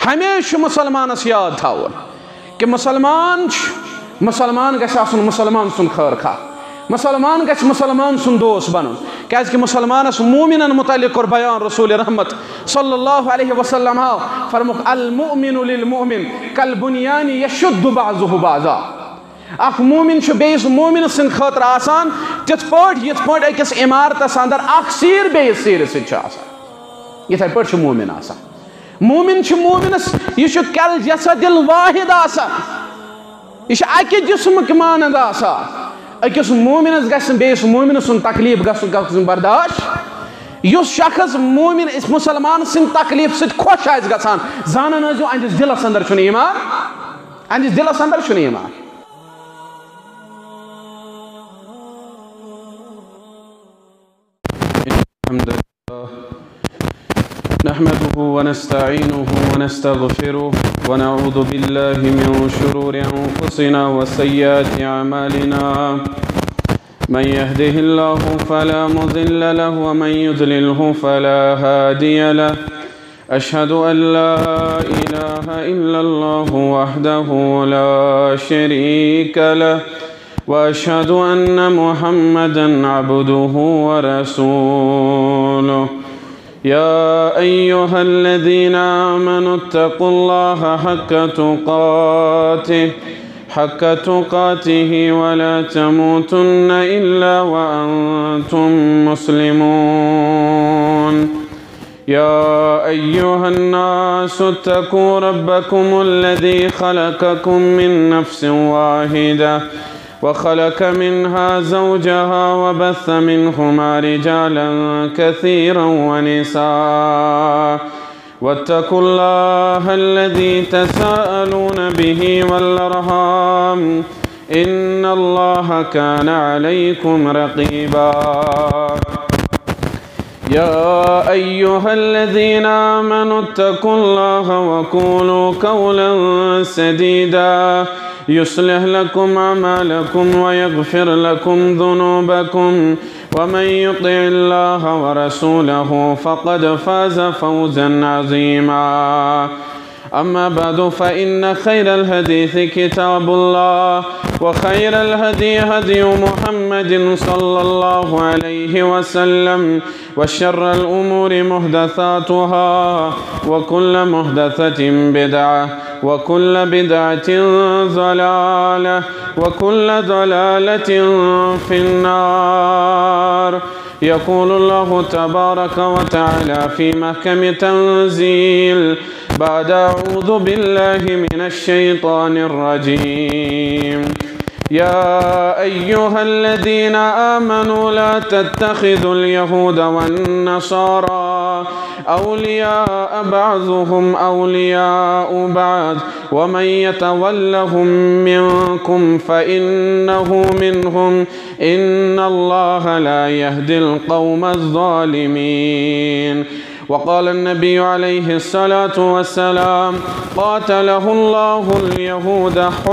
हमेशा मुसलमानस याद थावन कि मुसलमान गछ आसन मुसलमान सुन खैर खा, मुसलमान गछ मुसलमान सुन दोस्त बनन। कि मुसलमानस मोमिनन मुतल्लिक कर बयान रसूल रहमत सल्लल्लाहु अलैहि वसल्लम फरमुख अल मुमिनु लिल मुमिन कल बुनियानी यशुद्दु बाज़ुहु बाज़ा। अख मोमिन बेस मोमिन सिंद खतर आसान तिथ पट अकिस इमारतस अंदर अख सीर बेस सीर सिद इथे पट मोमिन आसान। मोमिन मोमिनस यह कल जसदिल वाहिद आसान, यह अकि जिस्म मानद आसान। अकिस मोमिनस गस बेस मोमिन सुन तकलीफ गसन बर्दाश्त। युस शख्स मोमिन इस मुसलमान सिंद तकलीफ सिद खुश आस गसान जानन आजो अंदिस दिलस अंदर छुन ईमान, अंदिस दिलस अंदर छुन ईमान। नहमदुहु व नस्तईनुहु व नस्तगफिरुहु व नऊज़ु बिल्लाहि मिन शुरूरि अनफुसिना व सय्यिआति अमालिना। मन यहदिहिल्लाहु फला मुज़िल्ल लहु व मन युज़लिल्हु फला हादिय लहु। अशहदु अन ला इलाहा इल्लल्लाहु वहदहु ला शरीक लहु व अशहदु अन्न मुहम्मदन अब्दुहु व रसूलुहु। या अय्युहल्लज़ीना आमनु इत्तक़ुल्लाहा हक़्क़ तुक़ातिहि व ला तमूतुन्न इल्ला व अंतुम मुस्लिमून। या अय्युहन्नासु इत्तक़ू रब्बकुमुल्लज़ी ख़लक़कुम मिन नफ़्सिन वाहिदा वख़लक़ मिन्हा ज़ौजहा वबस्स मिन्हुमा रिजालन कसीरन वनिसा वत्तक़ुल्लाहा अल्लज़ी तसाअलून बिही वल-अर्हाम इन्नल्लाहा कान अलैकुम रक़ीबा। या अय्युहल्लज़ीना आमनु इत्तक़ुल्लाहा वक़ूलू क़ौलन सदीदा युस्लिह लकुम अमालकुम व यग़फिर लकुम ज़ुनूबकुम व मन युतिइल्लाह व रसूलहु फ़क़द फ़ाज़ फ़ौज़न अज़ीमा। अम्मा बअदु फ़इन्न खैरल हदीस किताबुल्लाह व खैरल हदी हदी मुहम्मदिन सल्लल्लाहु अलैहि वसल्लम व शर्रल उमूरि मुहदसातुहा व कुल्ल मुहदसतिन बिदअह व कुल्ल बिदअतिन ज़लालह व कुल्ल ज़लालतिन फ़िन्नार। यक़ूलुल्लाहु तबारक व तआला फ़ी महकमि तंज़ील बाद अऊज़ु बिल्लाहि मिनश शैतानिर रजीम। या अय्युहल्लज़ीना आमनू ला तत्तखिज़ुल यहूद वन्नसारा औलियाअ बअज़ुहुम औलियाअ बअज़ व मन यतवल्लहुम मिनकुम फ़इन्नहु मिनहुम इन्नल्लाहा ला यहदिल क़ौमज़ ज़ालिमीन। वक़ाल नबी अलैहिस्सलातु वस्सलाम क़ातलहुल्लाहुल यहूद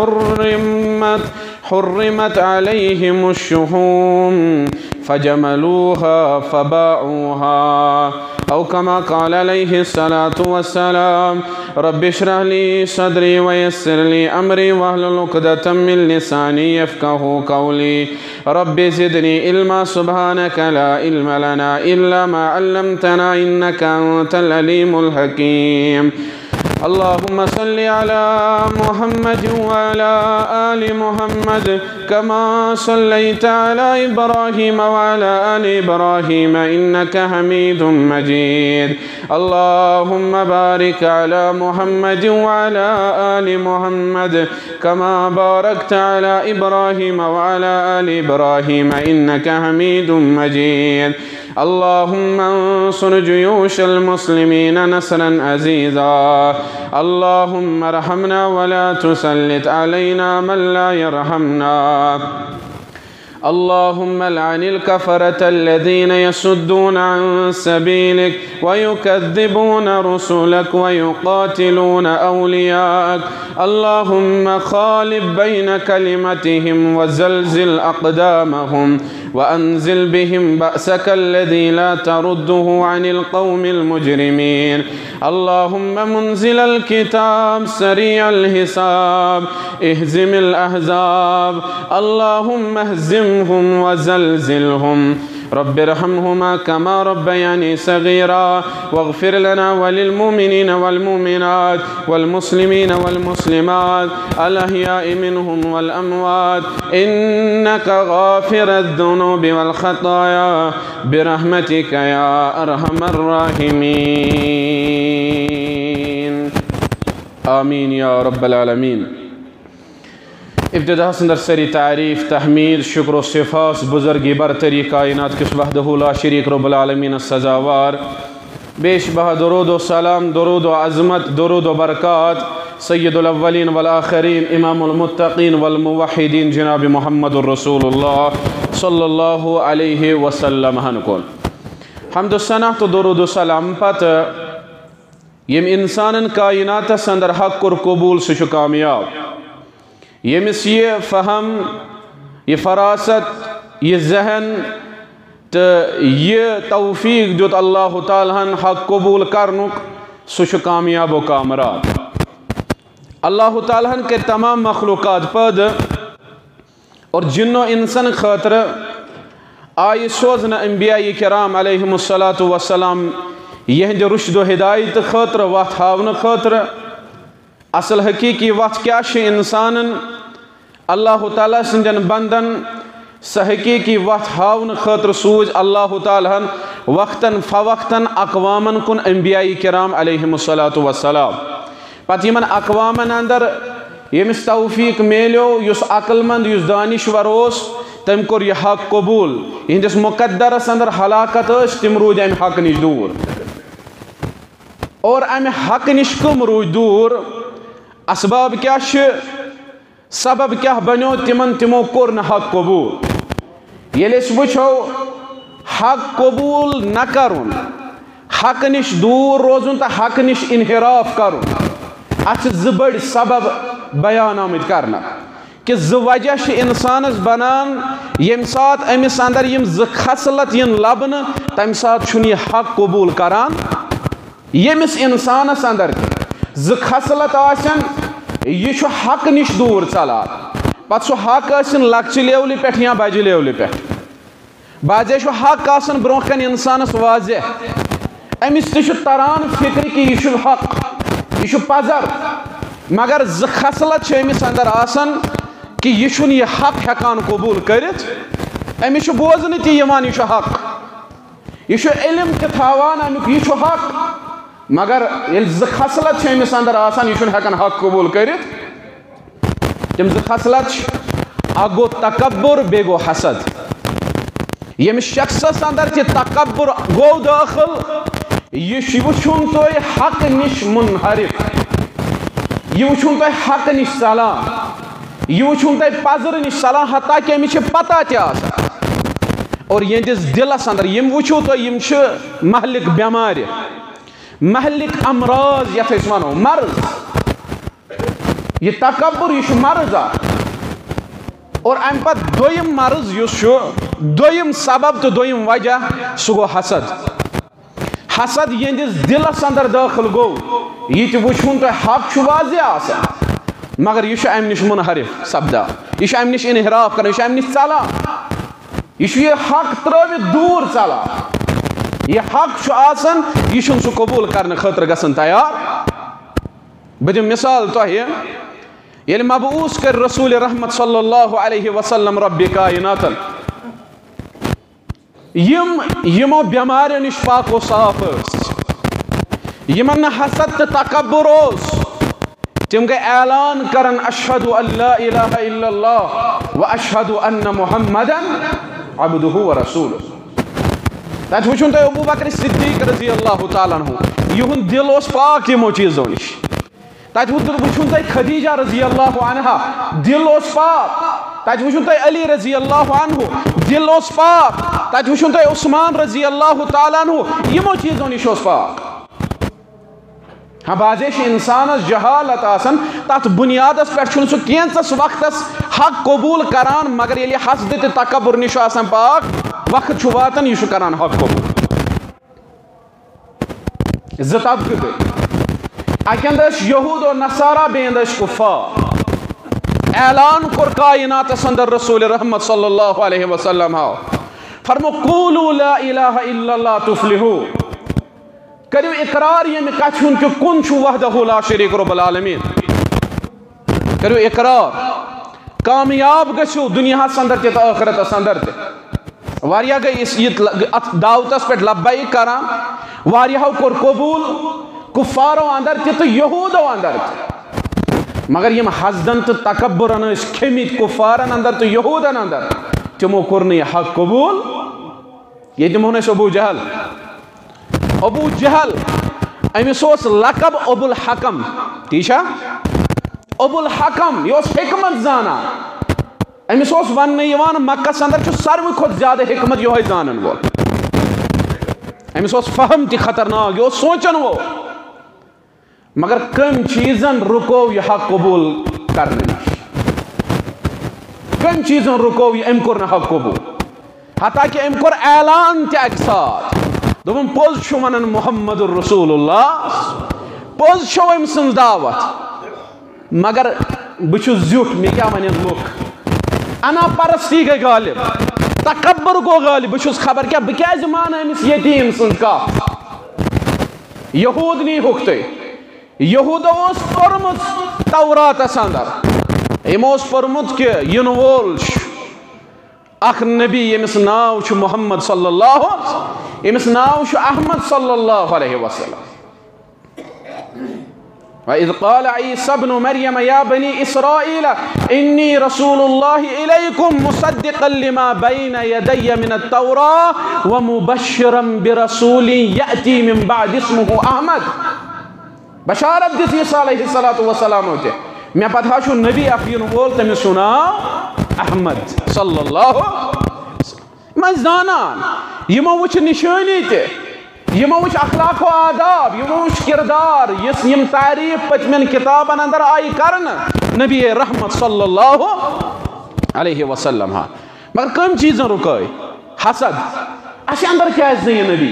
हुर्रिमत अलैहिमुश्शुहूम फजमलूहा फबाऊहा औ कमा क़ाल अलैहिस्सलातु वस्सलाम रब्बि इश्रह ली सदरी व यस्सिर ली अमरी वहलुल उक़दतम मिन लिसानी यफ़क़हू क़ौली। रब्बि ज़िदनी इल्मा सुब्हानक ला इल्म लना इल्ला मा अल्लमतना इन्नका अंतल अलीमुल हकीम। अल्लाहुम्मा सल्लि अला मुहम्मद व अला आलि मुहम्मद कमा सल्लैता अला इब्राहीम व अला आलि इब्राहीम इन्नका हमीदुम मजीद। अल्लाहुम्मा बारिक अला मुहम्मद व अला आलि मुहम्मद कमा बारकता अला इब्राहीम व अला आलि इब्राहीम इन्नका हमीदुम मजीद। अल्लाहुम्मा अंसुर जुयूशल मुस्लिमीन नसरन अज़ीज़ा। अल्लाहुम्मा रहमना वला तुसल्लित अलैना मन ला यरहमना। अल्लाहुम्मा लअनिल कफ़रतल्लज़ीन यसुद्दून अन सबीलिक व युकज़्ज़िबून रुसुलक व युक़ातिलून औलियाक। अल्लाहुम्मा ख़ालिफ़ बैन कलिमतिहिम व ज़ल्ज़िल अक़दामहुम وأنزل بهم بأسك الذي لا ترده عن القوم المجرمين اللهم منزل الكتاب سريع الحساب اهزم الأحزاب اللهم اهزمهم وزلزلهم رب ارحمهما كما ربياني صغيرا واغفر لنا وللمؤمنين والمؤمنات والمسلمين والمسلمات الأحياء منهم والأموات إنك غافر الذنوب والخطايا برحمتك يا أرحم الراحمين آمين يا رب العالمين. ابتدا سندر سری تعریف تحمید شکر و صفات بزرگی برتری کائنات کس وحدہ لا شریک رب العالمین سزاوار بیش بہ درود و سلام درود و عظمت درود و برکات سید الاولین والآخرین امام المتقین والموحدین جناب محمد الرسول اللہ صلی اللہ علیہ وسلم ہنکون حمد و ثنا تو درود و سلام پت یم انسان کائنات سندر حق اور قبول سے کامیاب یمس یہ فہم یہ فراست یہ ذہن تو یہ توفیق دیت اللہ تعالیٰ حق قبول کرنک سہ کامیاب و کامراب. اللہ تعالیٰ کے تمام مخلوقات پد اور جن و انسان خاطر آئی سوزن انبیاء کرام علیہم الصلاۃ والسلام یہند رشد و ہدایت خاطر وقت ہاون خاطر اصل حقیقی وقت کیا انسان اللہ تعالیٰ سندن بندن سہ حقیقی وقت ہاون خاطر سوز اللہ تعالیٰ وقتاً فوقتاً اقوامن کن انبیاء کرام علیہم الصلاۃ والسلام پتہ یمن اقوامن اندر یمس توفیق میلیو یس عقل مند یس دانشور اوس تم کور یہ حق قبول یہندس مقدرس اندر ہلاکت تم روز ام حق نش دور اور ام حق نش کم روز دور اسباب کیا سبب کیا بنو تمو کور نہ حق قبول یل وچھو حق قبول نہ کرن حق نش دور روزن تو حق نش انحراف کرن ات بڑ سبب بیان آمد کرنا کہ وجہ انسانس بنان یم سات امس اندر یم خصلت ین لبن تم سات یہ حق قبول کران یمس انسانس اندر خصلت آسن یہ حق نش دور ژلان پتہ سہ حق ٲسِن لکچہِ لیولہِ پٮ۪ٹھ یا بجہِ لیولہِ پٮ۪ٹھ بعضے حق آسان برونٛہہ کن انسانس واضح امس تہِ تران فکر کہ یہ حق یہ پزر مگر خصلت امس اندر آسان کہ یہ حق ہیکان قبول کرت امس بوزن تہ یوان یہ حق یہ علم تہ تھاوان امیک یہ حق مگر یل خصلت امس اندر آسان یہ ہیکان حق قبول کرت تم خصلت اکھ گو تکبر بے گو حسد یم شخصس اندر تہ تکبر گو داخل یہ وچھن تہ حق نش منحرف یہ وچھن تہ حق نش ژلان یہ وچھن تہ پزر نش ژلان حتیٰ کہ امس پتہ تہ آسان اور یہندس دلس اندر یم وچھو تہ یم مہلک بیمار مہلک امراض یتھ أسۍ ونو مرض یہ تکبر یہ مرض اور ام پت دویم مرض یس دویم سبب تو دویم وجہ سہ گو حسد حسد یہندس دلس اندر داخل گو یہ تہ وچھن تہ حق واضح آسان مگر یہ ام نش منحرف سپدان یہ ام نش انحراف کران یہ ام نش ژلان یہ حق ترٲوِتھ دور ژلان یہ حق آسان یہ سہ قبول کرنے خاطر گژھان تیار بہ دم مثال تہ یل مبعوث کر رسول رحمت صلی اللہ علیہ وسلم رب کائنات یمو بیماریو نش پاک و صاف یمن حسد تو تکبر اوس تم گئی اعلان کرن اشہد ان لا الہ الا اللہ و اشہد ان محمدا عبدہ و رسولہ تت وچھن تہ ابو بکر صدیق رضی اللہ تعالیٰ عنہ یہن دل اس پاک یمو چیزو نش تت وچھن تہ خدیجہ رضی اللہ عنہ دل اس پاک تت وچھن تہ علی رضی اللہ عنہ دل اس پاک تت وچھن تہ عثمان رضی اللہ تعالیٰ عنہ یمو چیزو نش اس پاک ہاں بازے انسانس جہالت آسان تات بنیادس پہ سہ کینچس وقتس حق قبول کران مگر یلی حسد تہ تکبر نش آسان پاک وقت چھ واتان یہ کران حق قبول زٕ طبقہٕ گٔے اکہ اندر یہود و نصارہ بیٚیہِ اندر کفار اعلان کور کائناتس اندر رسول رحمت صلی اللہ علیہ وسلم فرمو قولوا لا الہ الا اللہ تفلحو کریو اقرار یہ میں کچھون کہ کن چھو وحدہ لا شریک رب العالمین کریو اقرار کامیاب گژھو دنیا سندر تے آخرت سندر تے واریاہ گئی اس دعوتس پہ لبائی کران واریاہو کور قبول کفارو اندر تے تو یہودو اندر تے مگر یم حسدن تو تکبرن اس کھیمیت کفارن اندر تو یہودن اندر تمو کرنی حق قبول یہ تمو نے ابو جہل ابو جہل امس لقب ابو الحکم تیشا ابو الحکم یہ حکمت زانا امس ون مکہ اندر ساروی کھت زیادہ حکمت یہ زانن وول امس فہم تہ خطرناک یہ سوچن وہ مگر کم چیزن رکو یہ حق قبول کرنے کم چیزن رکو یہ ام کور حق قبول حتیٰ کہ ام کور اعلان تہ اک ساتھ دوپن پوز چھو ونن محمد رسول اللہ پوز چھو ام سن دعوت مگر بچو زیوٹ میں کیا ونن لوگ انا پرستی گئی غالب تکبر گو غالب بچوس خبر کیا بکیاز مانا امس یتیم سن کا یہود نہیں ہوکتے یہود اس پرمت تورات اندر اموس پرمت کہ ین وول اخ نبی یمس ناو چھ محمد صلی اللہ یمس ناو چھ احمد صلی اللہ علیہ وسلم وَإِذْ قَالَ عِيسَى ابْنُ مَرْيَمَ يَا بَنِي إِسْرَائِيلَ إِنِّي رَسُولُ اللَّهِ إِلَيْكُمْ مُصَدِّقًا لِمَا بَيْنَ يَدَيَّ مِنَ التَّوْرَاةِ وَمُبَشِّرًا بِرَسُولٍ يَأْتِي مِن بَعْدِ اسْمُهُ أَحْمَدُ بشارت دیت عیسیٰ علیہ السلام ہوتے میں پتہ چھو نبی اخیر بول تمہیں سنا احمد صلی اللہ میں زانان یہ وچ نشانی تے یہ وچ اخلاق و آداب یہ وچ کردار یم تعریف پتمن کتابن اندر آئی کرن نبی رحمت صلی اللہ علیہ وسلم مگر کم چیزیں رکائی حسد اس اندر کیا ہے یہ نبی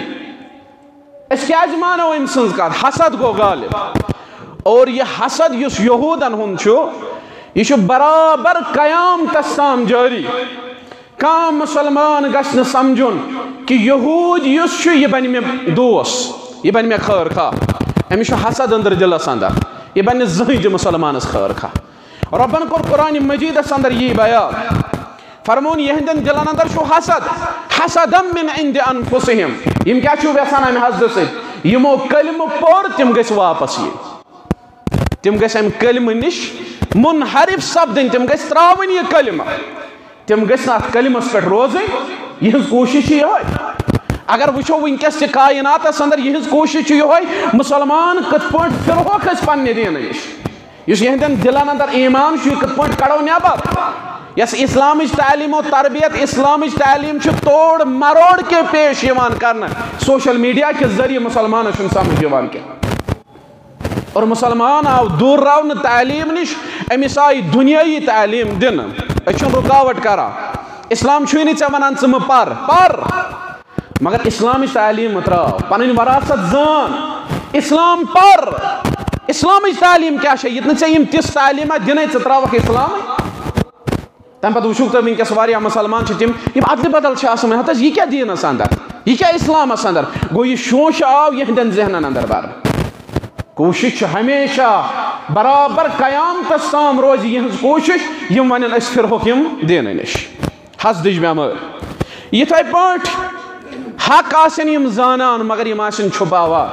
اس کیا مانو ام سنز کا حسد کو غالب اور یہ حسد یس یہودن ہن چھو یہ چھو برابر قیام تستام جاری کام مسلمان گشن سمجھن کہ یہود یس چھو یہ بنی میں دوست یہ بنی میں خیر خواہ امی چھو حسد اندر دلس اندر یہ بنی زہج مسلمان اس خیر خواہ ربن کو قرآن مجید اس اندر یہ بیان فرمون یہندن دلن اندر چھو حسد حسدم من عند انفسهم یم کیا چھو بیسان ہمیں حسد سے یمو کلم پور تم گیس واپس یہ تم گیس ہم کلم نش منحرف سبدن تم گیس تراؤن یہ کلمہ تم گیس نات کلمس پر روزیں یہ کوشش ہی ہوئی اگر وچھو ونکس چہ کائنات اندر یہ کوشش ہی ہوئی مسلمان کت پوٹ فرہو کس پنہ دین نش یس یہندن دلن اندر ایمان چھو کت پوٹ کڑو نیبر یس اسلامش تعلیم و تربیت اسلامش تعلیم چھ توڑ مروڑ کے پیش یوان کرنا سوشل میڈیا کے ذریعے مسلمان چھن سمجھ یوان کے اور مسلمان آو دور راون تعلیم نش امس آئی دنیای تعلیم دن اچھن رکاوٹ کرا اسلام چھوئی نہیں چونان چم پر مگر اسلامی تعلیم تراو پنن وراثت زان اسلام پر اسلامی تعلیم کیا ہے یہ یم تس تعلیم دن تراوک اسلام تم پتہ وچھو تو ونکس واریاہ مسلمان تم یم عدل بدل آسان ہتس یہ کیا دینس اندر یہ کیا اسلامس اندر گو یہ شوش آو یہندن ذہنن اندر بر کوشش ہمیشہ برابر قیام تام روز یہ کوشش یم ون اس پھرہوک یم دین نش حسدج بیمار یتھے پاٹ حق آسن یم زانان مگر یم آسن چھپاوا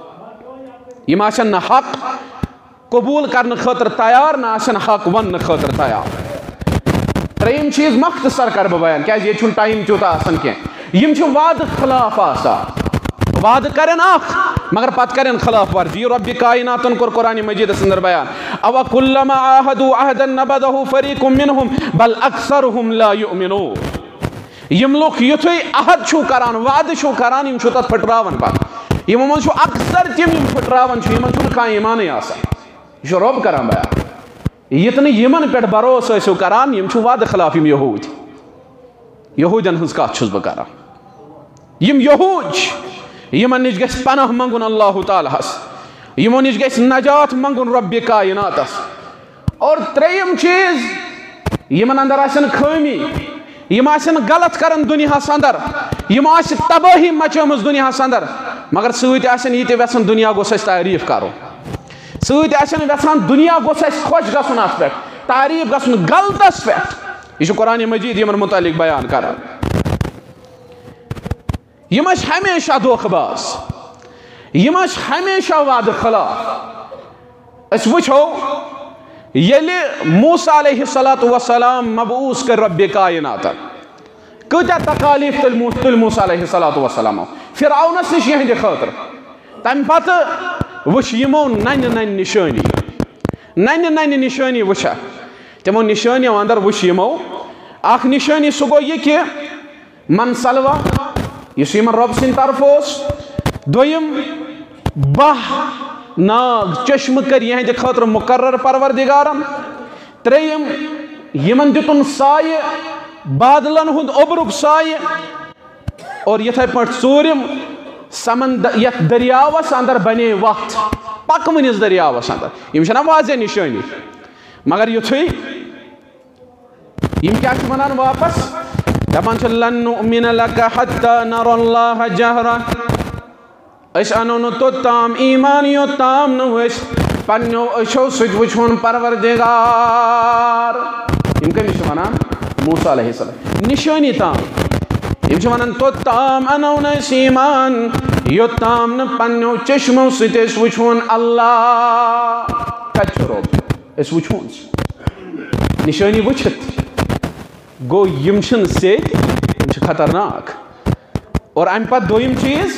یم آسن نہ حق قبول کرنے خاطر تیار نہ آسن حق ون خاطر تیار تریم چیز مختصر کر بیان کیا یہ چھن ٹائم تیوتا آسن کی یم چھ وعد خلاف آسا وعد کرن اخ مگر پت کرن خلاف ورزی رب کائناتن کر قرآن مجید اندر بیان او کلما عاهدوا عهدا نبذه فريق منهم بل اکثرهم لا يؤمنون یم لوگ یتھے عہد چھو کران وعد چھو کران یم چھو تت پھٹراون پت یمو من اکثر تم یم پھٹراون یمن چھنہ کانٛہہ ایمانٕے آسان یہ چھُ رۄب کران بیان یِتھ نہٕ یمن پٮ۪ٹھ بھروسہٕ ٲسِو کران یم چھِ وعدٕ خلاف یم یہوٗدٮ۪ن ہٕنٛز کتھ چھُس بہٕ کران یم یہوٗد چھِ یمن نِش گژھِ پناہ منگُن اللہ تعالیٰ ہس یمو نِش گژھِ نجات منگُن رۄبِ کائناتس اور ترٛیٚیِم چیٖز یمن اندر آسن خٲمی یم آسن غلط کران دُنیاہس اندر یم آسہِ تبٲہی مچٲمٕژ دُنیاہس اندر مگر سۭتۍ آسن یہِ تہِ یژھان دُنیا گوٚژھ اَسہِ تعریٖف کرُن سۭتۍ آسن یژھان دُنیا گوٚژھ اَسہِ خۄش گژھُن اتھ پٮ۪ٹھ تعریٖف گژھُن غلطس پٮ۪ٹھ یہ چھُ قرآنِ مجیٖد یمن متعلق بیان کران یم ٲسۍ ہمیشہ دھوکہٕ باز یم ٲسۍ ہمیشہ وعدٕ خلاف أسۍ وٕچھو ییٚلہِ موسیٰ علیہ الصلاۃ والسلام مبعوث کٔر رۄبِ کائناتن کۭتیاہ تکالیٖف تُلۍ موسیٰ علیہ الصلاۃ والسلامو فرعونس نِش یِہنٛدِ خٲطرٕ تمہِ پتہٕ وٕچھ یمو ننہِ نشٲنی وٕچھکھ تِمو نشٲنیو اندر وٕچھ یمو اکھ نشٲنی سُہ گوٚو یہِ کہِ منصلوا یُس یمن رۄب سٕنٛدِ طرفہٕ اوس دوٚیِم 12 ناگ چشمہٕ کٔرۍ یِہنٛدِ خٲطرٕ مُقرر پروردِگارن ترٛیٚیِم یمن دِتُن سایہِ بادلن ہُنٛد اوٚبرُک سایہِ اور یِتھے پٲٹھۍ ژوٗرِم یتھ دٔریاوس اندر بنے وتھ پکنوٕنِس دٔریاوس اندر یم چھنہ واضح نشٲنی مگر یُتھُے یم کیاہ چھِ ونان واپس دپان چھِ لن نؤمن لک حتی نر اللہ جہرا أسۍ اَنو نہٕ توٚتام ایٖمان یوٚتام نہٕ أسۍ پننیو أچھو سۭتۍ وٕچھون پروردِگار یم کٔمِس چھِ ونان موسیٰ علیہ السلام نشٲنی تام یم چھِ ونان توٚتام اَنو نہٕ أسۍ ایٖمان یوٚتام نہٕ پننیو چشمو سۭتۍ أسۍ وٕچھون اللہ کتہِ چھُ رۄب أسۍ وٕچھون نشٲنی وٕچھِتھ گوٚو یم چھِنہٕ سیٚدۍ یم چھِ خطرناک اور امہِ پتہٕ دوٚیِم چیٖز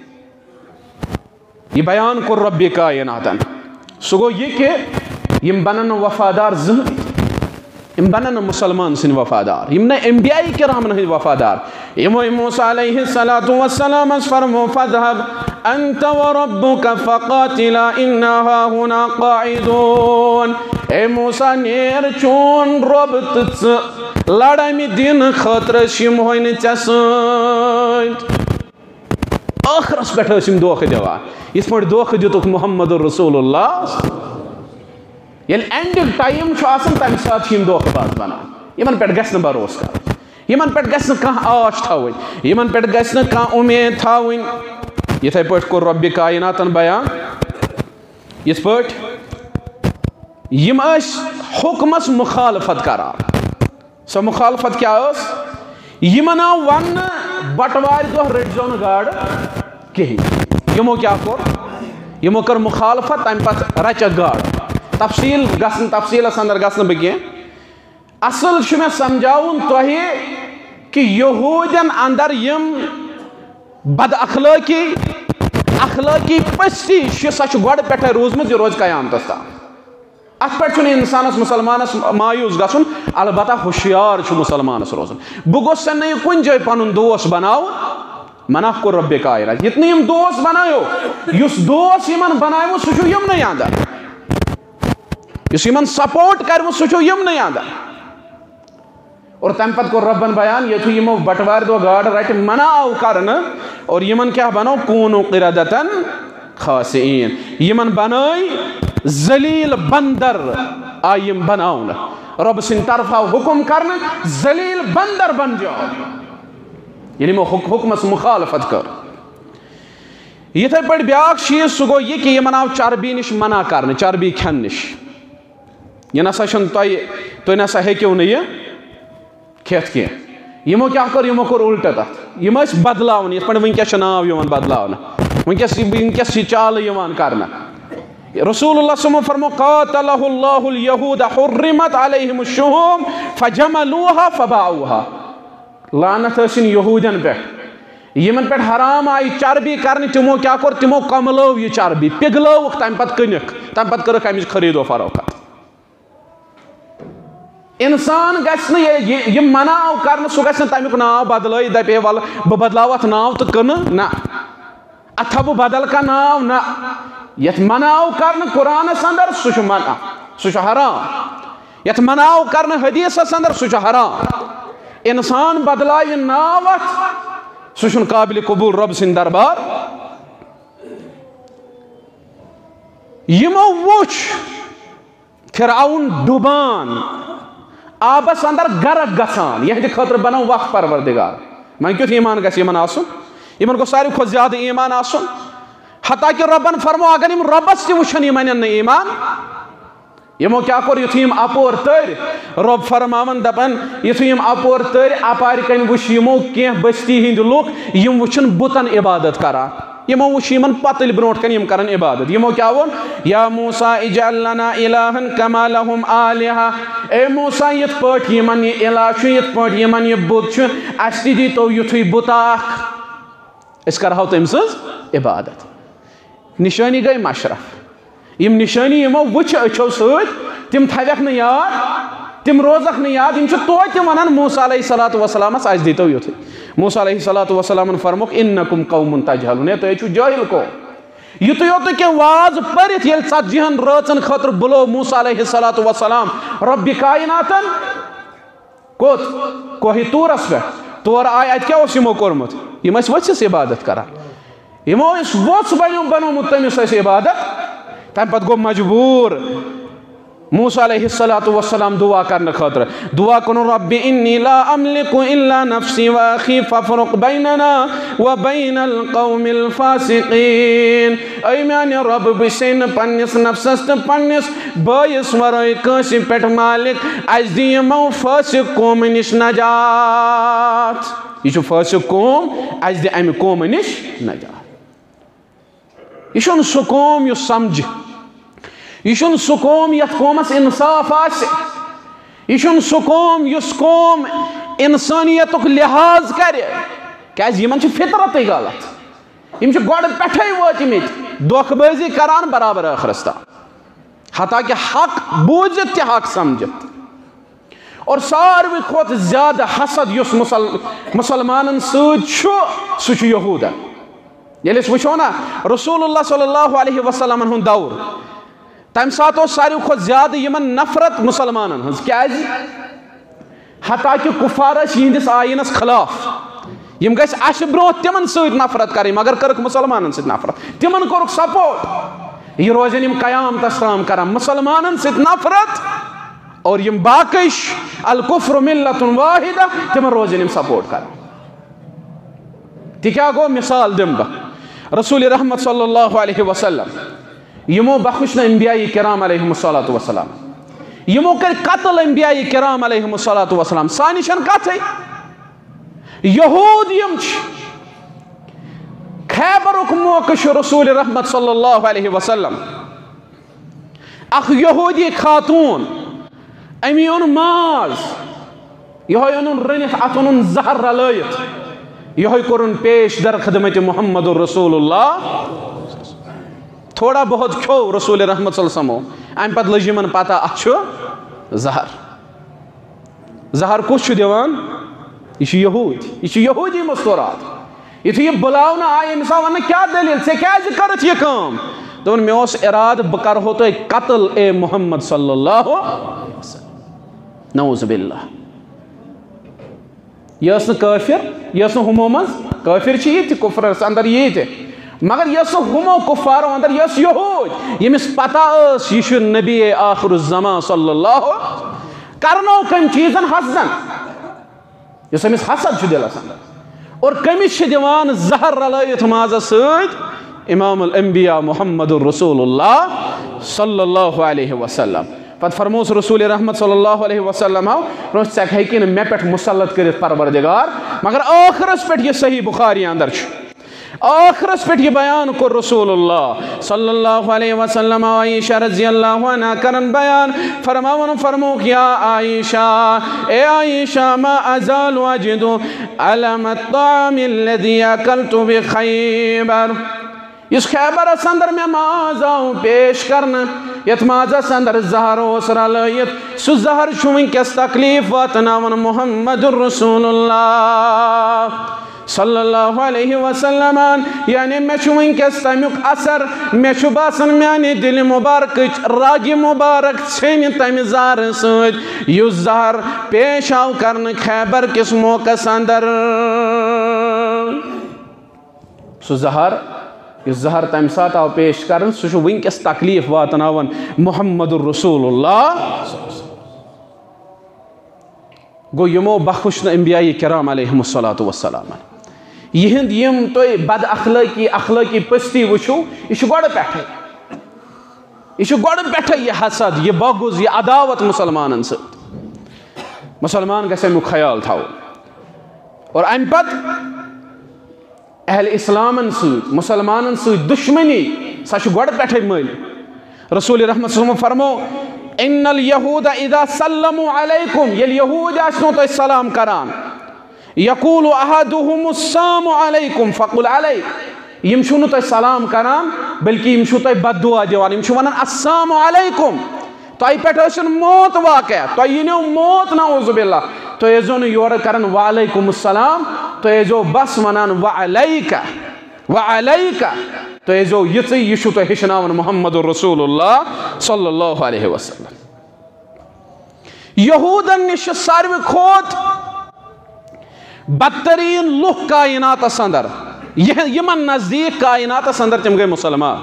یہ بیان کوٚر رۄبِ کائناتن سُہ گوٚو یہِ کہِ یم بنن نہٕ وفادار زٕہٕنۍ یم بنن نہٕ مُسلمان سٕنٛدۍ وفادار یم نہٕ انبیاء کرامن ہٕنٛدۍ وفادار یمو موسیٰ علیہ الصلاۃ والسلامس فرمو فاذهب انت وربك فقاتلا انا هاهنا قاعدون اے موسیٰ نیر چون رۄب تہٕ ژٕ لڑامہِ دِنہٕ خٲطرٕ ٲسۍ یم ہوے نہٕ ژےٚ سۭتۍ ٲخرس پٮ۪ٹھ ٲسۍ یم دھوکہٕ دِوان یِتھ پٲٹھۍ دھوکہٕ دِتُکھ محمد رسول اللہ ییٚلہِ اینڈُک ٹایم چھُ آسان تمہِ ساتہٕ چھِ یم دھوکہٕ باز بنان یمن پٮ۪ٹھ گژھِ نہٕ بھروسہٕ کرُن یمن پٮ۪ٹھ گژھِ نہٕ کانٛہہ آش تھاوٕنۍ یمن پٮ۪ٹھ گژھِ نہٕ کانٛہہ اُمید تھاوٕنۍ یِتھے پٲٹھۍ کوٚر رۄبِ کائناتن بیان یِتھ پٲٹھۍ یم ٲسۍ حُکمس مُخالفت کران سۄ مُخالفت کیاہ ٲس یمن آو وننہٕ بٹوارِ دۄہ رٔٹزیٚو نہٕ گاڈٕ کِہینۍ یمو کیاہ کوٚر یمو کٔر مُخالفت تمہِ پتہٕ رچکھ گاڈٕ تفصیٖلس اندر گژھٕ نہٕ بہٕ کینٛہہ اصل چھُ مےٚ سمجھاوُن تۄہہِ کہِ یہوٗدٮ۪ن اندر یم بد اخلٲقی پٔستی چھِ سۄ چھِ گۄڈٕ پٮ۪ٹھے روٗزمٕژ یہِ روزِ قیامتس تام اتھ پٮ۪ٹھ چھُنہٕ انسانس مسلمانس مایوٗس گژھُن البتہ ہوشیار چھُ مسلمانس روزُن بہٕ گوٚژھ نہٕ یہِ کُنہِ جایہِ پنُن دوس بناوُن منع کوٚر رۄبِ کائنات یِتھ نہٕ یم دوس بنایو یُس دوس یمن بنایوٕ سُہ چھُ یِمنٕے اندر یُس یمن سپورٹ کرِوٕ سُہ چھُ یِمنٕے اندر اور تمہِ پتہٕ کوٚر رۄبن بیان یُتھُے یمو بٹوارِ دۄہ گاڈٕ رٹہِ منع آو کرنہٕ اور یمن کیاہ بنوو کوٗنوٗ قِردَتن خاسِعیٖن یمن بنٲے ذلیٖل بندر آیہِ یم بناونہٕ رۄبہٕ سٕنٛدِ طرفہٕ آو حُکم کرنہٕ ذلیٖل بندر بن جاو ییٚلہِ یمو حُکمس مُخالفت کٔر یِتھے پٲٹھۍ بیاکھ چیٖز سُہ گوٚو یہِ کہِ یمن آو چربی نِش منع کرنہٕ چربی کھٮ۪نہٕ نِش یہِ نسا چھُنہٕ تُہۍ نسا ہیٚکِو نہٕ یہِ کھٮ۪تھ کینٛہہ یمو کیاہ کوٚر یمو کوٚر اُلٹہٕ تتھ یم ٲسۍ بدلاوان یِتھ پٲٹھۍ وٕنکیٚس چھُ ناو یِوان بدلاونہٕ وٕنکیٚس چھِ چالہٕ یِوان کرنہٕ رسول اللہ صلی اللہ علیہ وسلم فرمو قاتلہ اللہ الیہود حرمت علیہم الشحوم فجملوها فباعوها لعنت ٲسِن یہوٗدٮ۪ن پٮ۪ٹھ یمن پٮ۪ٹھ حرام آیہِ چربی کرنہٕ تِمو کیاہ کوٚر تِمو کملٲو یہِ چربی پِگلٲوٕکھ تمہِ پتہٕ کٕنِکھ تمہِ پتہٕ کٔرٕکھ امِچ خٔریٖد و فروخت انسان گژھِ نہٕ یہِ منع آو کرنہٕ سُہ گژھِ نہٕ تمیُک ناو بدلٲیِتھ دپہِ ہے ولہٕ بہٕ بدلاو اتھ ناو تہٕ کٕنہٕ نہ اتھب بدل کا ناو نا یت مناو کرن قرآن اندر سہ منع سہ حرام یت مناو کرن حدیث اندر سہ حرام انسان بدلائے ناو سہ قابل قبول رب سن دربار یمو وچ فرعون ڈوبان آبس اندر غرق گژھان یہندِ خاطر بنو وقت پروردگار من کیُتھ ایمان گژھِ یمن آسُن یمن گوٚژھ ساروی کھۄتہٕ زیادٕ ایمان آسُن حتیٰ کہ ربن فرمو اگر یم ربس تہِ وٕچھن یم انن نہٕ ایمان یمو کیا کوٚر یُتھُے یم اپور تٔرۍ رب فرماون دپان یُتھُے یم اپور تٔرۍ اپارِ کنہِ وٕچھ یمو کینٛہہ بستی ہٕنٛدۍ لُکھ یم وٕچھن بُتن عبادت کران یمو وٕچھ یمن پتٕلۍ برونٛٹھ کن یم کرن عبادت یمو کیا ووٚن یا موسیٰ اجعل لنا الہن کما لہم آلہہ اے موسیٰ یِتھ پٲٹھۍ یمن یہِ الہ چھُ یِتھ پٲٹھۍ یمن یہِ بُت چھُ اسہِ تہِ دیٖتو یُتھُے بُتہ اکھ أسۍ کرہو تٔمۍ سٕنٛز عبادت نشٲنی گٔے مشرف یم نشٲنی یمو وٕچھ أچھو سۭتۍ تِم تھاویکھ نہٕ یاد تِم روزکھ نہٕ یاد یم چھِ توتہِ ونان موسیٰ علیہ الصلوۃ والسلامس اسہِ دیٖتو یُتھُے موسیٰ علیہ الصلوۃ والسلامن فرموکھ انکم قوم تجہلون ہے تُہۍ چھِو جٲہل قوم یُتُے یوت کینٛہہ واز پٔرِتھ ییٚلہِ 40 رٲژن خٲطرٕ بُلو موسیٰ علیہ الصلوۃ والسلام ربِ کائناتن کوٚت کوہِ طوٗرس پٮ۪ٹھ تورٕ آے اتہِ کیٛاہ اوس یمو کوٚرمُت یم ٲسۍ ؤژھِس عبادت کران یمو ٲسۍ ووٚژھ بنومُت تٔمِس ٲسۍ عبادت تمہِ پتہٕ گوٚو مجبوٗر موسیٰ علیہ الصلوۃ والسلام دعا کرنے خاطر دعا کنو رب انی لا املک الا نفسی واخی فافرق بیننا وبین القوم الفاسقین اے میانہ رب بسین پنس نفسس تو پنس بٲیس ورٲے کٲنٛسہِ پٮ۪ٹھ مالک اسہِ دِ یِمو فاسق قوم نش نجات یہ چھُ فاسق قوم اسہِ دِ امہِ قوم نش نجات یہ چھُنہٕ سُہ قوم یُس سمجھِ یہ چھُنہٕ سُہ قوم یتھ قومس انصاف آسہِ یہ چھُنہٕ سُہ قوم یُس قوم انسانیتُک لحاظ کرِ کیازِ یمن چھِ فطرتٕے غلط یم چھِ گۄڈٕ پٮ۪ٹھے وٲتمٕتۍ دھوکہٕ بٲزی کران برابر ٲخرس تام حتیٰ کہ حق بوٗزِتھ تہِ حق سمجھِتھ اور ساروی کھۄتہٕ زیادٕ حسد یُس مسلمانن سۭتۍ چھُ سُہ چھُ یہوٗدن ییٚلہِ أسۍ وٕچھو نا رسول اللہ صلی اللہ علیہ وسلمن ہُنٛد دور تمہِ ساتہٕ اوس ساروی کھۄتہٕ زیادٕ یمن نفرت مسلمانن ہٕنٛز کیازِ حتیٰ کہ کُفار ٲسۍ یِہنٛدِس آیٖنس خلاف یم گژھِ اسہِ برونٛہہ تِمن سۭتۍ نفرت کرٕنۍ مگر کٔرٕکھ مسلمانن سۭتۍ نفرت تِمن کوٚرُکھ سپورٹ یہ روزن یم قیامتس تام کران مسلمانن سۭتۍ نفرت اور یم باقی الکفر ملت واحدہ تِمن روزن یم سپورٹ کران تہِ کیٛاہ گوٚو مثال دِمہٕ بہٕ رسول رحمت صلی اللہ علیہ وسلم یمو بخشن انبیاء کرام علیہم الصلوۃ والسلام یمو کر قتل انبیاء کرام علیہم الصلوۃ والسلام سانہِ چھنہٕ کتھٕے یہوٗد یم چھِ خیبرُک موقعہٕ چھُ رسول رحمت صلی اللہ علیہ وسلم اکھ یہوٗدی خاتوٗن أمی اوٚن ماز یہوے اوٚنُن رٔنِتھ اتھ اوٚنُن زہر رلٲیِتھ یہوے کوٚرُن پیش در خدمت محمد رسول اللہ تھوڑا بہت کھیو رسول رحمت صلی اللہ علیہ وسلم امہِ پتہٕ لٔج یِمن پتہ اتھ چھُ زہر کُس چھُ دِوان یہ چھُ یہوٗدی مستورات یُتھُے یہِ بُلاونہٕ آیہِ أمِس آو وننہٕ کیٛاہ دٔلیٖل ژےٚ کیٛازِ کٔرٕتھ یہِ کٲم دوٚپُن مےٚ اوس اِرادٕ بہٕ کرہو تۄہہِ قتل اے محمد صلی اللہ وسلم نعوذ باللہ یہ ٲس نہٕ کٲفر یہ ٲس نہٕ ہُمو منٛز کٲفر چھِ یہِ تہِ کُفرس اندر یہِ تہِ مگر یہ ٲس نہٕ ہُمو کُفارو اندر یہ ٲس یہوٗدۍ ییٚمِس پتہ ٲس یہِ چھُ نبی آخر الزمان صلی اللہ کرنو کمہِ چیٖزن حسدن یُس أمِس حسد چھُ دِلس اندر اور کٔمِس چھِ دِوان زہر رلٲیِتھ مازس سۭتۍ امام الانبیاء محمد رسول اللہ صلی اللہ علیہ وسلم پتہٕ فرموس رسول رحمت صلی اللہ علیہ وسلم ژٕ ہیٚکہِ نہٕ مےٚ پٮ۪ٹھ مُسلط کٔرِتھ پروردگار مگر ٲخرس پٮ۪ٹھ یہِ صحیح بخاری اندر چھُ آخرس پٮ۪ٹھ یہ بیان کوٚر رسول اللہ صلی اللہ علیہ وسلم عائشہ رضی اللہ عنہ کرن بیان فرموک یا عائشہ اے عائشہ ما ازال اجد علم الطعام الذي اکلت بخیبر اس خیبرس اندر میں ماز آؤں پیش کرنا یت مازس اندر زہر اوس رلٲیِتھ سُہ زہر چھُ وٕنکٮ۪س تکلیٖف واتناوان محمد رسول اللہ صلی اللہ علیہ وسلم یعنی میں چھو ونکس تمیک اثر میں چھو باسن میانی دل مبارک راگ مبارک چھین تمی زہر سید یس زہر پیش آو کرن خیبر کس موقع اندر سو زہر اس زہر تمہ سات آو پیش کرن سو ونکس تکلیف واتناون محمد الرسول اللہ گو یمو بخشن انبیاء کرام علیہم السلام یہند یم تو بد اخلاقی پستی وچھو یہ گوڑ پیٹھے یہ گوڑ پیٹھے یہ حسد یہ بغض یہ عداوت مسلمانن سے مسلمان گژھِ امیُک خیال تھاو اور امہ پت اہل اسلامن سۭتۍ مسلمانن سۭتۍ دشمنی سا چھُ گۄڈٕ پٮ۪ٹھَے مٔلۍ رسول رحمت صلی اللہ علیہ وسلم فرمو ان اليهود اذا سلموا عليكم یل یہود آسنو تۄہہِ سلام کران یقول احدهم السلام علیکم فقل علیک یم چھو نہٕ تۄہہِ سلام کران بلکہ یم چھو تۄہہِ بد دعا دِوان یم چھو ونان السلام علیکم تۄہہِ پٮ۪ٹھ ٲسِن موت واقع تۄہہِ یِنو موت نعوذ باللہ تۄہہِ ٲسۍزیو نہٕ یورٕ کران وعلیکم السلام تۄہہِ ٲسۍزیو بس ونان وعلیکہ وعلیکہ تۄہہِ ٲسۍزیو یِژٕے یہِ چھُو تۄہہِ ہیٚچھناوان محمد رسول اللہ صلی اللہ علیہ وسلم یہودن نش چھِ ساروی کھۄتہٕ بدترین لُکھ کائناتس اندر یمن نزدیک کائناتس اندر تم گئی مسلمان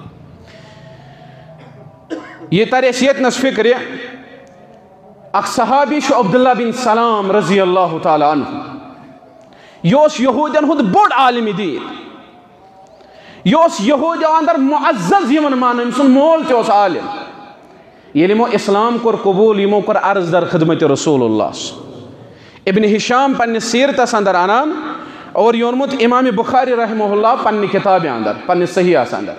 یہ تر اس یتنس فکر اخ صحابی چھُ عبداللہ بن سلام رضی اللہ تعالی عنہ یہ یہودین ہند بوڑ عالم دین یہ یہودیو اندر معزز یمن مان ام سن مول تہ عالم ییٚلہِ یمو اسلام کور قبول یمو کور عرض در خدمت رسول اللہ ابن ہشام پنس سیرتس اندر انان اور یہ اونمت امام بخاری رحمہ اللہ پنہ کتاب اندر پنہ صحیحس اندر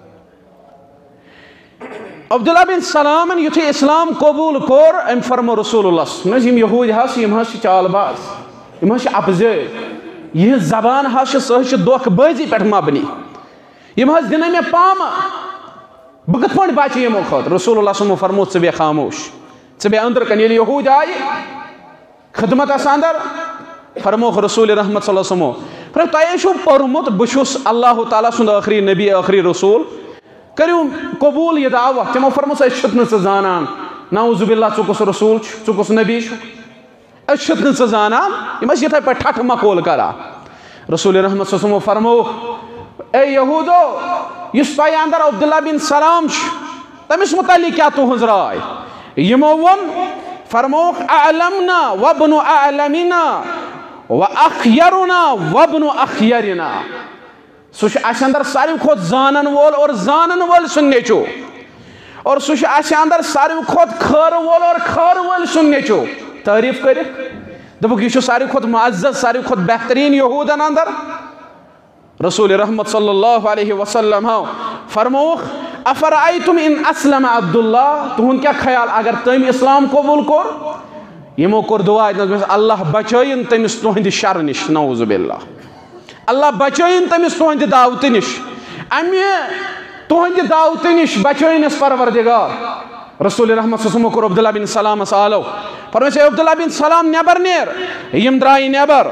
عبداللہ بن سلامن یتھے اسلام قبول کور ام فرمو رسول اللہ یم یہود ہس یم ہس چال باز یم ہس اپزے یہ زبان ہس سہ دھوکہ بازی پہ مبنی یم ہس دن مے پام بہ کت پہ بچہ یمو خاطر رسول اللہ صلی اللہ علیہ وسلم فرمو ژٕ بیٚہہ خاموش ژٕ بیٚہہ اندر کن ییٚلہِ یہود آیہِ خدمت اندر فرموک رسول رحمت صلی اللہ علیہ وسلم فرم تۄہہِ چھُو پوٚرمُت بہٕ چھُس اللہ تعالیٰ سُنٛد ٲخری نبی ٲخری رسول کٔرِو قبول یہِ دعوت تِمو فرموس أسۍ چھِتھ نہٕ ژٕ زانان نعوذ باللہ ژٕ کُس رسول چھُکھ ژٕ کُس نبی چھُکھ أسۍ چھِتھ نہٕ ژٕ زانان یِم ٲسۍ یِتھَے پٲٹھۍ ٹھٹھٕ مقول کران رسول رحمت صلی اللہ علیہ وسلم فرموک اے یہودو یُس تۄہہِ اندر عبداللہ بن سلام چھُ تٔمِس متعلق کیٛاہ تُہنٛز راے یِمو ووٚن فرموک اعلمنا وابن اعلمنا واخیرنا وابن اخیرنا سہ چھُ اندر ساروی کھۄتہٕ زانن وول اور زانن وول سُنٛد نیٚچو اور سہ چھُ اندر ساروی کھۄتہٕ خٲرٕ وول اور خٲرٕ وول سُنٛد نیٚچو تعریف کٔرِتھ دوٚپُکھ یہِ چھُ ساروی کھۄتہٕ معزز ساروی کھۄتہٕ بہتریٖن یہوٗدن اندر رسول رحمت صلی اللہ علیہ وسلم فرموک افرأیتم ان اسلم عبداللہ تہند کیا خیال اگر تم اسلام قبول کور یمو کور دعا اللہ بچائن تمس تہند شر نش نعوذ باللہ اللہ بچائن تمس تہند دعوت نش امہ تہند دعوت نش بچائنس پروردگار رسول رحمت صلی اللہ علیہ وسلم کور عبداللہ بن سلامس آلو فرمس عبداللہ بن سلام نیبر نیر یم درائی نیبر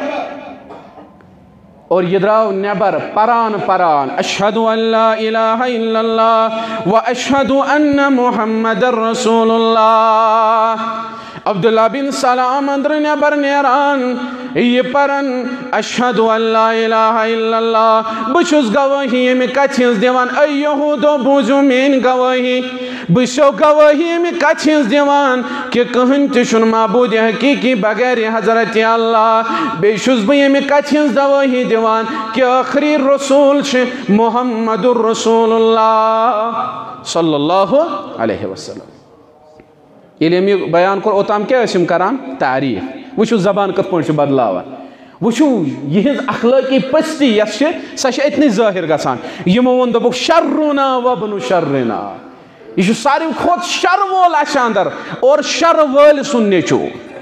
اور یہ دراو نیبر پران اشہد ان لا الہ الا اللہ و اشہد ان محمد رسول اللہ عبداللہ بن سلام اندر نیبر نیران یہ پرن اشہد ان لا الہ الا اللہ بچوس گواہی میں کچھنز دیوان اے یہودو بوزو مین گواہی بشو گواہی میں کچھنز دیوان کہ کہن تشن معبود حقیقی بغیر حضرت اللہ بیشوز بھئی میں کچھنز گواہی دیوان کہ آخری رسول چھ محمد الرسول اللہ صلی اللہ علیہ وسلم ییٚلہِ أمۍ بیان کوٚر اوٚتام کیٛاہ ٲسۍ یِم کران تعریٖف وٕچھِو زبان کِتھ پٲٹھۍ چھِ بدلاوان وٕچھِو یِہٕنٛز اخلٲقی پٔستی یۄس چھِ سۄ چھِ أتنٕے ظٲہِر گژھان یِمو ووٚن دوٚپُکھ شرُنا وبنُ شرنا یہ چھُ ساروی کھۄتہٕ شر وول اَسہِ اندر اور شر وٲلۍ سُنٛد نیٚچوٗ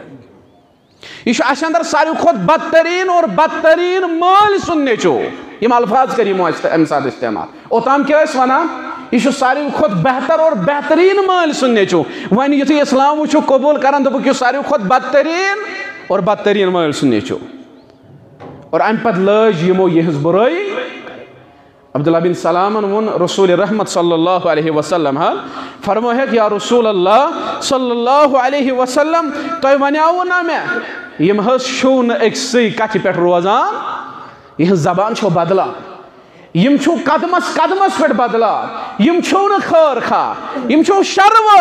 یہ چھُ اَسہِ اندر ساروی کھۄتہٕ بدتریٖن اور بدتریٖن مٲلۍ سُنٛد نیٚچوٗ یِم الفاظ کٔرۍ یِمو اَسہِ اَمہِ ساتہٕ استعمال اوٚتام کیٛاہ ٲسۍ وَنان یہ چھُ ساروی کھۄتہٕ بہتر اور بہتریٖن مٲلۍ سُنٛد نیٚچوٗ وۄنۍ یُتھُے اسلام وٕچھو قبوٗل کران دوٚپُکھ یہِ ساروی کھۄتہٕ بدتریٖن اور بدتریٖن مٲلۍ سُنٛد نیٚچوٗ اور ام پت لج یمو یہنز برائی عبداللہ بن سلامن ون رسول رحمت صلی اللہ علیہ وسلم فرمو ہے کہ یا رسول اللہ صلی اللہ علیہ وسلم تو ونیاو نا میں یم حس چھو نا اکسی کچھ پیٹ روزان یہ زبان چھو بدلا یم چھو قدمس پیٹ بدلا یم چھو نا خیر خا یم چھو شرو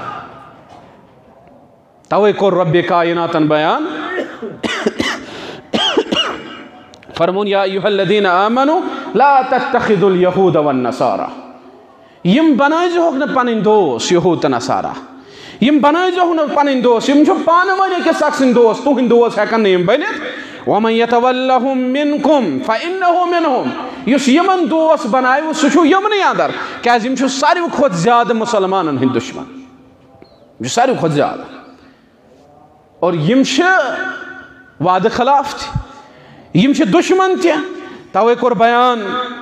توے کو رب کائناتن بیان فرمون یا ایوہ الذین آمنوا لا تتخذوا اليہود والنصارى یم بنائی جو ہوگن پانین دوست یہود نصارہ یم بنائی جو ہوگن پانین دوست یم چھو پانوانی کے سکسن دوست تو ہن دوست ہے کن نیم بنیت ومن یتولہم منکم فإنہو منہم یس یمن دوست بنائی سو چھو یمنی اندر کیاز یم چھو ساری خود زیادہ مسلمانن ہن دشمن جو ساری خود زیادہ اور یم چھو وعد خلاف تھی یم چھو دشمن تھی توے کور بیان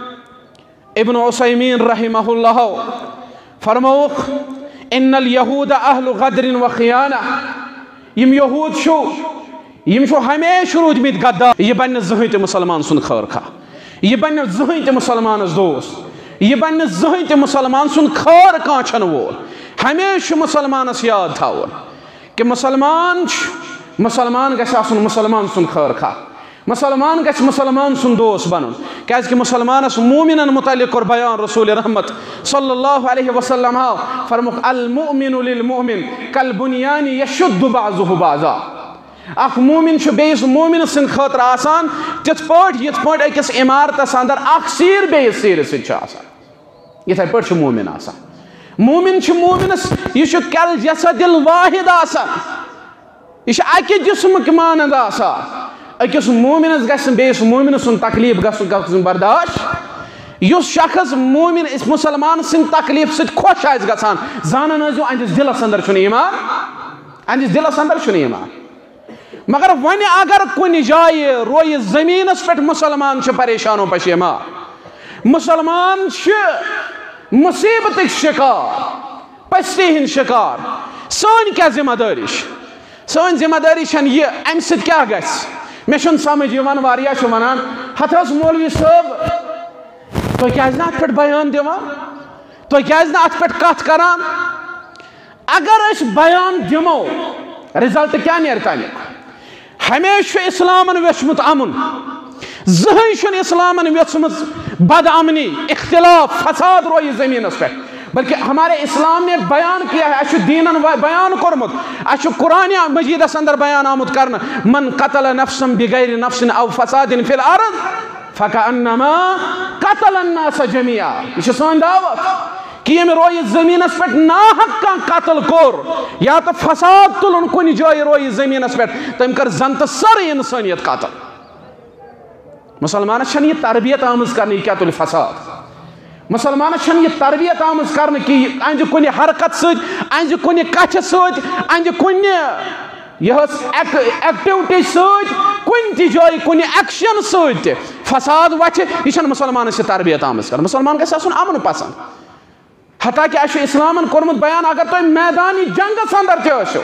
ابن عثیمین رحمہ اللہ فرموک ان الیہود اہل غدر و خیانہ یم یہود چھو یم چھو ہمیشہ روٗدمٕتۍ غدار یہ بنہ زٕہٕنۍ تہِ مسلمان سُنٛد خٲر خواہ یہ بنہ زٕہٕنۍ تہِ مسلمانس دوست یہ بنہ زٕہٕنۍ تہِ مسلمان سُنٛد خٲر کانٛہہ چھنہٕ وول ہمیشہ مسلمانس یاد تھاوُن کہ مسلمان گژھِ آسُن مسلمان سُنٛد خٲر خواہ مسلمان گژھِ مسلمان سُنٛد دوست بنُن کیازِ کہ مسلمانس مومنن متعلق کور بیان رسول رحمت صلی اللہ علیہ وسلم فرموک المؤمن للمؤمن کالبنیان یشد بعضہ بعضا اخ مومن چھُ بیٚیِس مومن سٕنٛدِ خٲطرٕ آسان تِتھ پٲٹھۍ یِتھ پٲٹھۍ أکِس عمارتس اندر اکھ سیٖر بیٚیِس سیٖرِ سۭتۍ چھُ آسان یِتھے پٲٹھۍ چھُ مومن آسان مومن چھُ مومنس یہِ چھُ کل جسد الواحد آسان یہ چھُ اکہِ جسمُک مانند آسان أکِس مومنس گژھِ بیٚیِس مومن سُنٛد تکلیف گژھُن برداشت یُس شخص مومن مسلمان سٕنٛدِ تکلیف سۭتۍ خۄش آسہِ گژھان زانن ٲسۍزیو أہنٛدِس دِلس اندر چھُنہٕ ایمان أہنٛدِس دِلس اندر چھُنہٕ ایمان مگر وۄنۍ اگر کُنہِ جایہِ رویہِ زٔمیٖنس پٮ۪ٹھ مسلمان چھِ پریشانو پشیمان مسلمان چھِ مصیبتٕکۍ شکار پستی ہٕنٛدۍ شکار سٲنۍ کیٛاہ ذمہ دٲری چھِ سٲنۍ ذمہ دٲری چھنہٕ یہِ امہِ سۭتۍ کیٛاہ گژھِ مےٚ چھُنہٕ سمجھ یِوان واریاہ چھِ ونان ہتھ حظ مولوی صٲب تُہۍ کیٛازِ نہٕ اتھ پٮ۪ٹھ بیان دِوان تُہۍ کیٛازِ نہٕ اتھ پٮ۪ٹھ کتھ کران اگر أسۍ بیان دِمو رِزلٹ کیٛاہ نیرِ تمیُک ہمیشہ چھُ اسلامن ویوٚژھمُت امُن زٕہٕنۍ چھُنہٕ اسلامن ویوٚژھمٕژ بد امنی اختلاف فساد رویہِ زمینس پٮ۪ٹھ بلکہ ہمارے اسلام نے بیان کیا ہے اچھو دینن بیان کرمت اچھو قرآن مجیدس اندر بیان آمد کرنا من قتل نفسا بغیر نفس او فساد فی الارض فکأنما قتل الناس جميعا یہ سون دعوت کہ یم روی زمینس پہ ناحق کان قتل کور یا تو فساد تلن کن جائے روی زمینس پہ تم کر زنت سر انسانیت قتل مسلمانس چھن یہ تربیت آمز کرنے کیا تل فساد مسلمانس چھن یہ تربیت آمز کرنے کی انج کن حرکت سۭتۍ انج کن کتھ سۭتۍ انج کن یہس ایکٹیوٹی سۭتۍ کن تہ جائے کن ایکشن سۭتۍ فساد وچھ یہ چھن مسلمانس یہ تربیت آمز کرنے مسلمان گژھِ آسُن امن پسند حتیٰ کہ اچھو اسلامن کورمت بیان اگر تو میدانی جنگس اندر تہ ٲسِو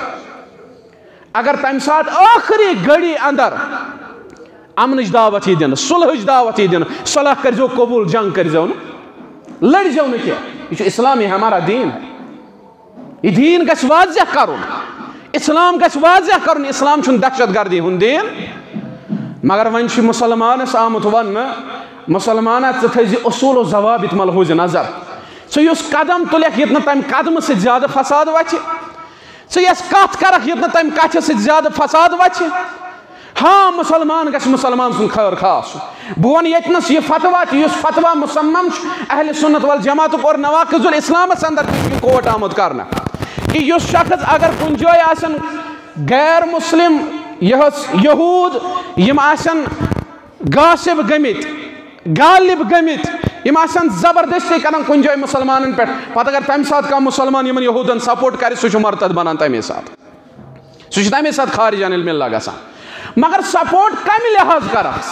اگر تمہ سات آخری گھڑی اندر امنچ دعوت یہ دن صلحچ دعوت یہ دن صلح کرزو قبول جنگ کرزو نا لڑزو نا کیا یہ اسلام یہ ہمارا دین ہے یہ دین گژھِ واضح کرن اسلام گژھِ واضح کرن اسلام چھُنہٕ دہشت گردی ہُنٛد دین مگر وۄنۍ چھُ مسلمانس آمُت وننہٕ مسلمانا ژٕ تھٲیزِ اصوٗل و ضوابط ملحوظ نظر ژٕ یُس قدم تُلکھ ییٚتہِ نہٕ تمہِ قدمہٕ سۭتۍ زیادٕ فساد وچھِ ژٕ یۄس کتھ کرکھ ییٚتہِ نہٕ تمہِ کتھِ سۭتۍ زیادٕ فساد وچھِ ہاں مسلمان گژھِ مسلمان سُنٛد خٲر خواہ آسُن بہٕ وَنہٕ ییٚتنس یہِ فتوا تہِ یُس فتوا مُصمم چھُ اہلِ سُنت والجماعتُک اور نواقض الاسلامس اندر تہِ چھُ کوٹ آمُت کرنہٕ کہ یُس شخص اگر کُنہِ جایہِ آسن غیر مسلم یہس یہود یم آسن غاصب گٔمٕتۍ غالب گٔمٕتۍ یم آسن زبردستی کران کُنہِ جایہِ مسلمانن پٮ۪ٹھ پتہٕ اگر تمہِ ساتہٕ کانٛہہ مسلمان یمن یہودن سپورٹ کرِ سُہ چھُ مرتد بنان تمے ساتہٕ سُہ چھُ تمے ساتہٕ خارج عن الملہ گژھان مگر سپورٹ کم لحاظ کرس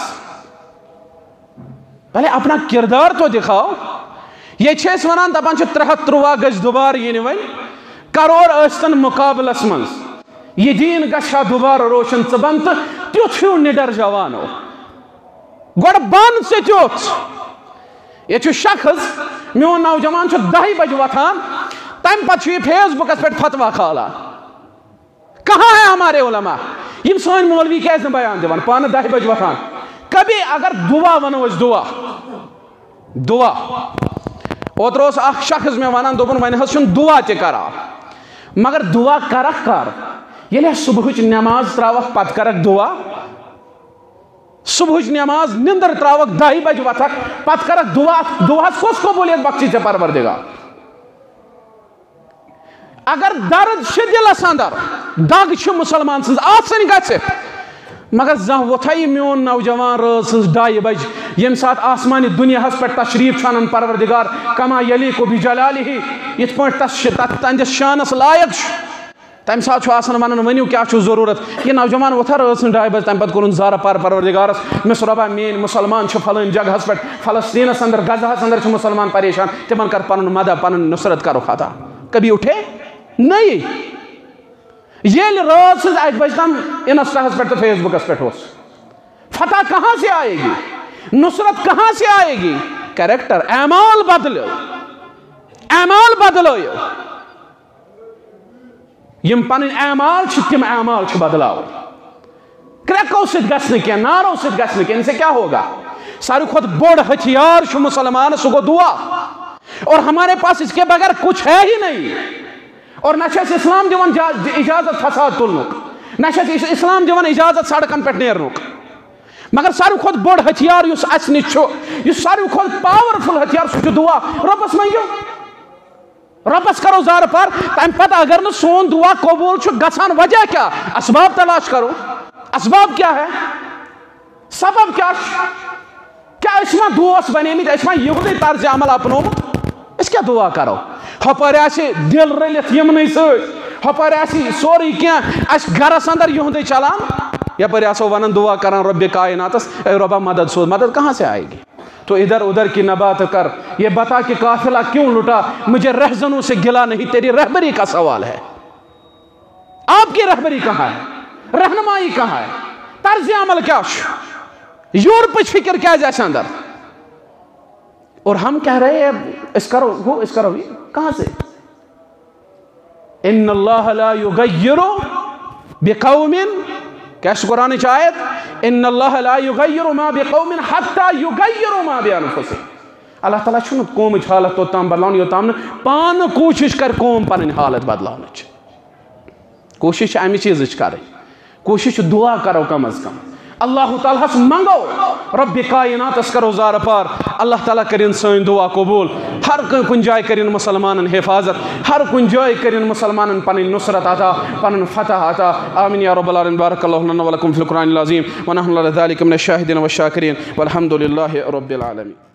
پہلے اپنا کردار تو دکھاؤ یہ چھے ونان دپان چھِ 313 گژھِ دوبارٕ یِنہِ وۄنۍ کرور ٲسۍتن مقابلس منٛز یہ دین گژھِ ہا دوبارٕ روشن ژٕ بن تہٕ تیُتھ ہیوٗ نِڈر جوانو گوڑ بان سے یہ شخص میون نوجوان 10 بجے وتھان تم پتہ یہ فیس بکس پہ فتوا کھالان کہاں ہے ہمارے علماء یم سن مولوی کیازِ نہٕ بیان دِوان پانہٕ 10 بجے وتھان کبھی اگر دعا ونو اس دعا اوترٕ اوس اکھ شخص مےٚ ونان دوٚپُن وۄنۍ حظ چھُنہٕ دعا تہِ کران مگر دعا کرکھ کر ییٚلہِ صبحٕچ نٮ۪ماز تراوکھ پتہٕ کرکھ دعا صبحٕچ نٮ۪ماز نِندٕر تراوکھ 10 بجے وتھکھ پتہٕ کرکھ دعا دعاہس کۄس قبوٗلیت بخشی ژےٚ پروردگار اگر درد چھ دلس اندر دگ چھ مسلمان سز آسن گژھِ مگر زانٛہہ ووتھا یہ میون نوجوان رٲژ سٕنٛز 2 بجے ییٚمہِ ساتہٕ آسمانہِ دُنیاہس پٮ۪ٹھ تشریف چھُ انان پروردگار کما یلیق بجلاله یِتھ پٲٹھۍ تہنٛدِس شانس لایق چھُ تمہِ ساتہٕ چھُ آسان ونان ؤنِو کیٛاہ چھُ ضروٗرت یہ نوجوان ووتھا رٲژ سٕنٛز 2 بجے تمہِ پتہٕ کوٚرُن زارٕ پار پروردگارس مےٚ رۄبا میٲنۍ مُسلمان چھِ فلٲنۍ جگہس پٮ۪ٹھ فلسطیٖنس اندر غزہس اندر چھِ مُسلمان پریشان تِمن کر پنُن مدد پنُن نصرت کرُکھ عطا کبھی اٹھے نہیں یہ رات سے 1 بجے تام انسٹاہس پہ تو فیس بکس پہ فتح کہاں سے آئے گی نصرت کہاں سے آئے گی کریکٹر اعمال بدلو یم پن اعمال تم اعمال بدلاو کریکو ست گھنہ کی نارو ست گھنہ کی ان سے کیا ہوگا ساروی کھت بوڑ ہتھیار مسلمان سو گو دعا اور ہمارے پاس اس کے بغیر کچھ ہے ہی نہیں اور نہ اسلام دیوان اجازت فساد تلنک نہ اسلام دیوان اجازت سڑکن پہ نیرنک مگر ساروی کھت بوڑ ہتھیار اس اس نش اس ساروی کھت پاورفل ہتھیار سہ دعا ربس منگو ربس کرو زار پار تم پتہ اگر نہ سون دعا قبول گژھان وجہ کیا اسباب تلاش کرو اسباب کیا ہے سبب کیا اس ما دوست بنیمت اس ما یہودی طرز عمل اپنومت اس کیا دعا کرو ہپر دل رلت یمن ست ہپر سوری کی گرس اندر یہودی چلان یپر آسو ونان دعا کران رب کائناتس اے ربا مدد سوز مدد کہاں سے آئے گی تو ادھر ادھر کی نہ بات کر یہ بتا کہ قافلہ کیوں لٹا مجھے رہزنوں سے گلا نہیں تیری رہبری کا سوال ہے آپ کی رہبری کہاں ہے رہنمائی کہاں ہے طرز عمل کیا یورپ فکر کیا جیسے اندر اور ہم کہہ رہے ہیں اس کرو کہاں سے ان اللہ لا یغیر بقوم کیس قرآن آیت ان اللہ لا یغیر ما بقوم حتی یغیر ما بانفسہم اللہ تعالیٰ چھنہ قومچ حالت توتام بدلاون یوتام پان کوشش کر قوم پنن حالت بدلاونچ کوشش امی چیزچ کریں کوشش دعا کرو کم از کم اللہ تعالیٰ منگو رب کائنات اس کرو زار پار اللہ تعالیٰ کرین سن دعا قبول ہر کن جائے کرین مسلمانن حفاظت ہر کن جائے کرین مسلمانن پنن نصرت عطا پنن فتح عطا آمین یا رب العالمین بارک اللہ لنا ولکم فی القرآن العظیم ونحن لذلك من الشاہدین والشاکرین والحمد للہ رب العالمین.